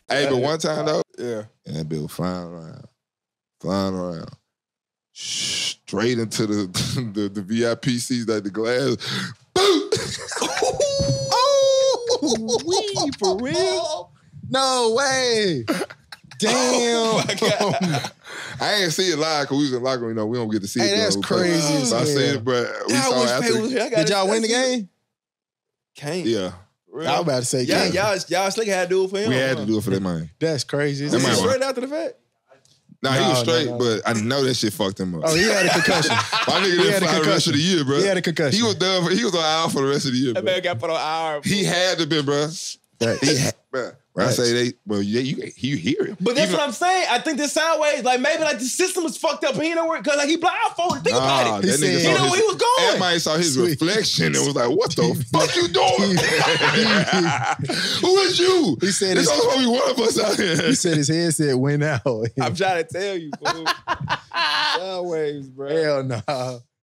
Hey, but one time though, and that bitch was flying around, straight into the VIP seats at the glass. Boom! Oh, for real? No way. Damn. Oh my God. I ain't see it live because we was in locker room. We don't get to see it. Hey, that's crazy. So I see it, but we saw it after. Did y'all win the game? Can't. Yeah. I was about to say, y'all slick had to do it for him. We had to do it for that man. That's crazy. That man straight after the fact? Nah, he was straight, but I know that shit fucked him up. Oh, he had a concussion. My nigga didn't fly the rest of the year, bro. He had a concussion. He was done. He was on IR for the rest of the year, bro. That man got put on IR. He had to be, bro. Bro. I say you hear it. But that's what I'm saying. I think this sideways, like maybe like the system was fucked up. He didn't work because like he blindfolded. Think about it. He know where he was going. Everybody saw his reflection and was like, "What the fuck you doing? Who is you?" He said, "There's only one of us out here." He said his headset went out. I'm trying to tell you, fool. Sideways, bro. Hell no.